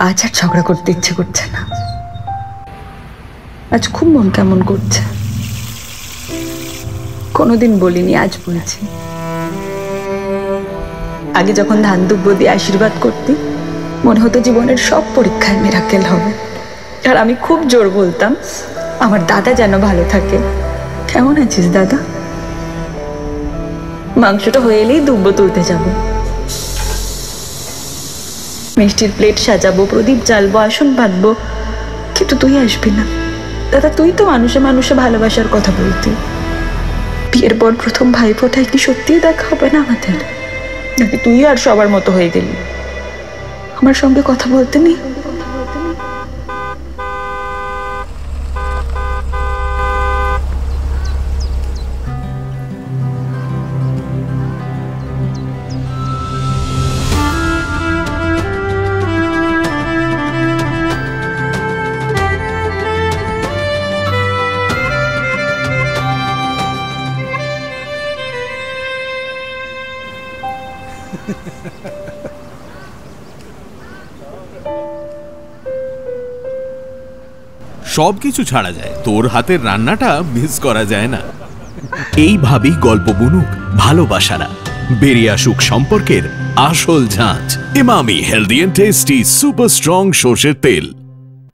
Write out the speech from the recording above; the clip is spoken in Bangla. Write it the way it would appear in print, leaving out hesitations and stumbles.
আজ আর ঝগড়া করতে ইচ্ছে করছে না। আজ খুব মন কেমন করছে। কোনোদিন বলিনি, আজ বলছি। আগে যখন ধান দুব্য দিয়ে আশীর্বাদ করতি, মনে হতো জীবনের সব পরীক্ষায় মিরাকেল হবে। আর আমি খুব জোর বলতাম আমার দাদা যেন ভালো থাকে। কেমন আছিস দাদা? মাংসটা হয়ে এলেই দুব্য তুলতে যাব, মিষ্টির প্লেট সাজাবো, প্রদীপ জ্বালবো, আসন পাতবো, কিন্তু তুই আসবি না। দাদা, তুই তো মানুষে মানুষে ভালোবাসার কথা বলতি। বিয়ের পর প্রথম ভাইফোঁটায় কি সত্যিই দেখা হবে না আমাদের? নাকি তুই আর সবার মতো হয়ে গেলি? আমার সঙ্গে কথা বলতে নেই? সবকিছু ছাড়া যায়, তোর হাতের রান্নাটা মিস করা যায় না। এইভাবেই গল্প বুনুক ভালোবাসারা, বেরিয়ে আসুক সম্পর্কের আসল ঝাঁঝ। Emami healthy and tasty super strong সর্ষের তেল।